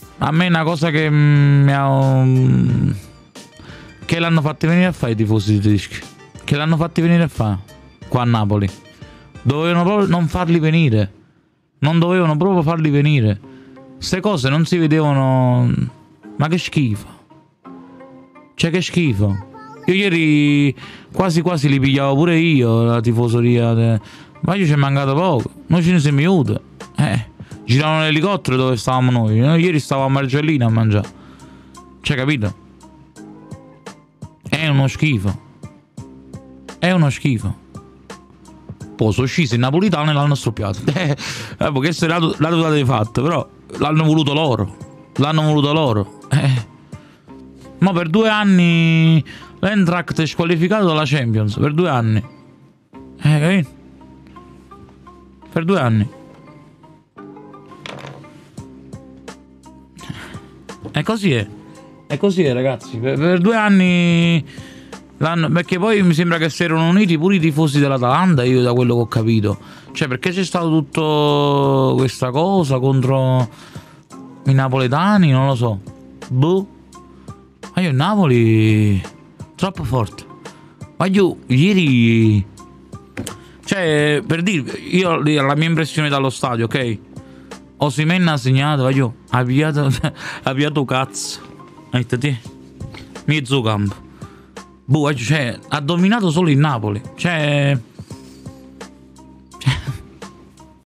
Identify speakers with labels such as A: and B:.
A: A me è una cosa che mi ha... Che l'hanno fatti venire a fare i tifosi tedeschi. Che l'hanno fatti venire a fare qua a Napoli. Dovevano proprio non farli venire. Non dovevano proprio farli venire. Ste cose non si vedevano. Ma che schifo. Cioè che schifo. Io ieri quasi quasi li pigliavo pure io la tifoseria. Ma io ci è mancato poco. Noi ce ne siamo aiuti. Giravano l'elicottero dove stavamo noi. Ieri stavo a Margellina a mangiare. Cioè, capito? È uno schifo. È uno schifo. Poi sono scesi in napolitano e l'hanno stoppiato. Questa è la totale dei fatti, però l'hanno voluto loro. L'hanno voluto loro. Ma per 2 anni l'Eintracht è squalificato dalla Champions. Per 2 anni. Capito? Per 2 anni. E così è. E così è, ragazzi. Per 2 anni l'hanno. Perché poi mi sembra che si erano uniti pure i tifosi dell'Atalanta, io da quello che ho capito. Cioè, perché c'è stato tutto questa cosa contro i napoletani, non lo so. Boh. Ma io il Napoli troppo forte. Ma io ieri, cioè, per dirvi, io la mia impressione dallo stadio, ok? Osimhen ha segnato, io ha pigliato cazzo. Hai detto te? Mezzo campo. Boh, cioè, ha dominato solo il Napoli. Cioè,